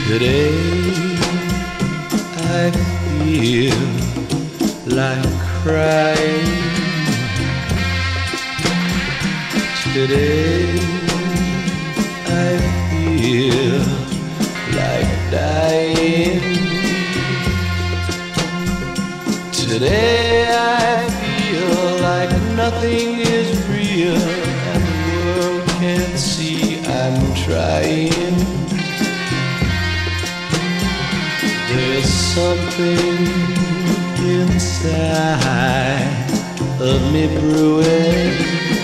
Today I feel like crying. Today I feel like dying. Today I feel like nothing is real and the world can't see I'm trying. There's something inside of me brewing.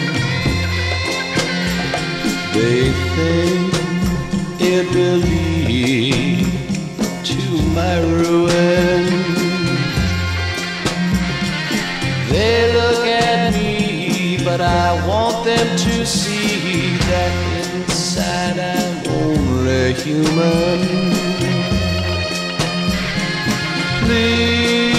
They think it will lead to my ruin. They look at me, but I want them to see that inside I'm only human. Please